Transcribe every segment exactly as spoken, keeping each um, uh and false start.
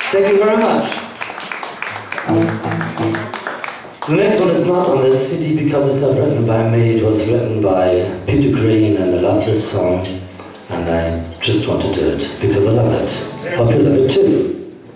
Thank you very much. The next one is not on that C D because it's not written by me. It was written by Peter Green, and I love this song, and I just want to do it because I love it. Hope you love it too.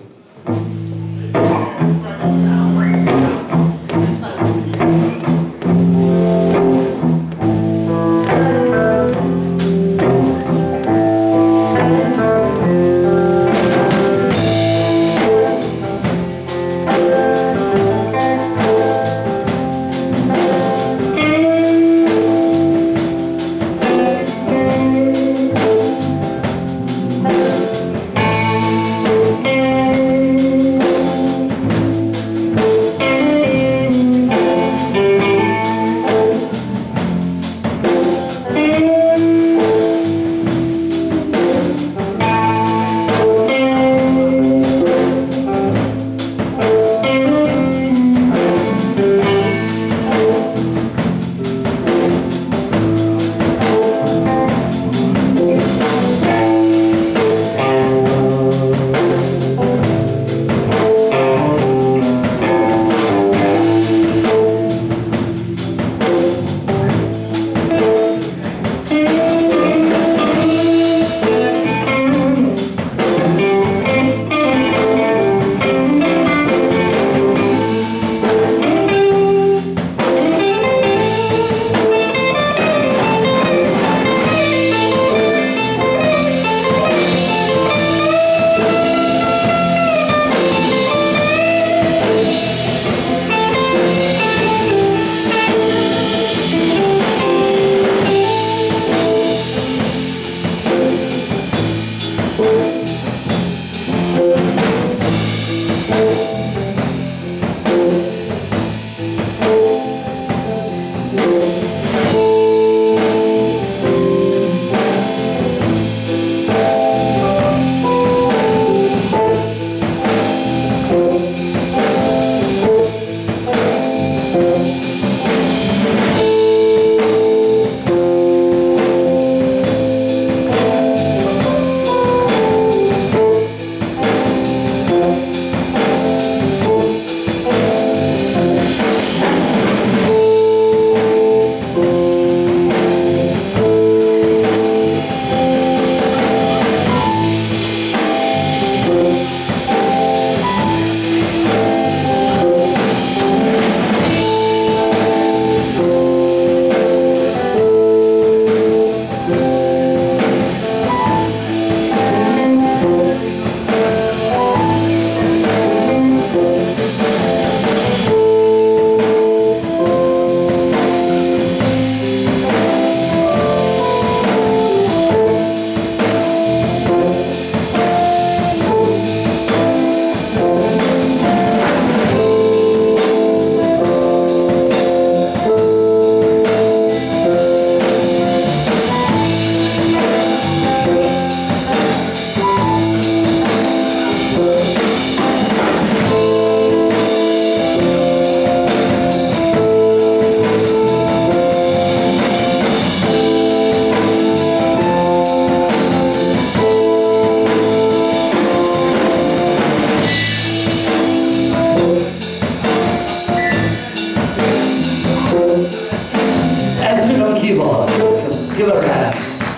Give her a hand.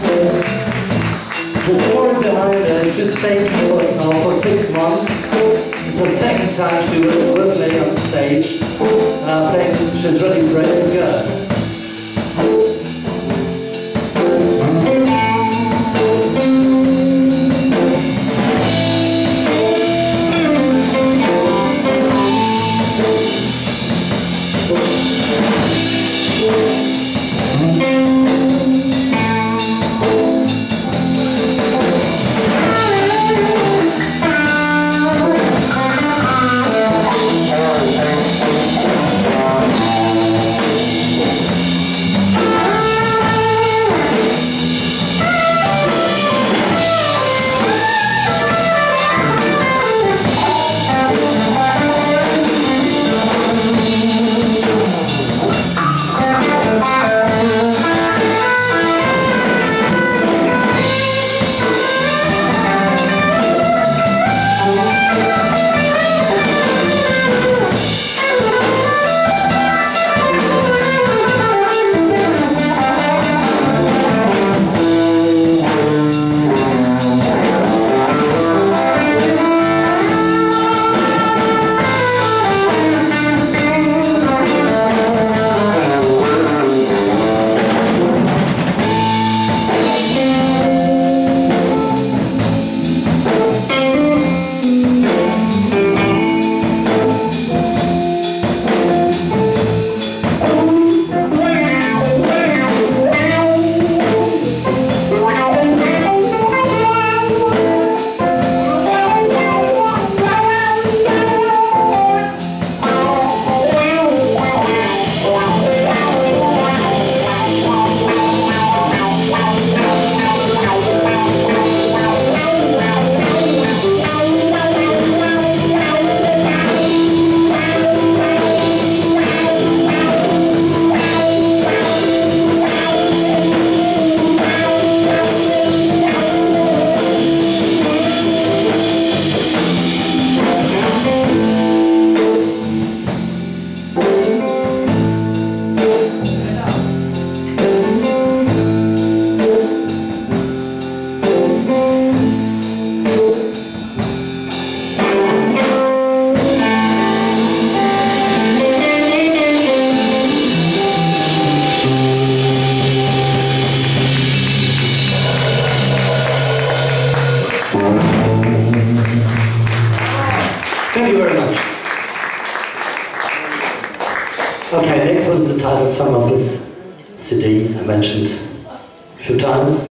The story behind it is just playing keyboards now for six months. It's the second time she was with me on stage, and I think she's really pretty good. Thank you. Okay, next one is the title song of this C D I mentioned a few times.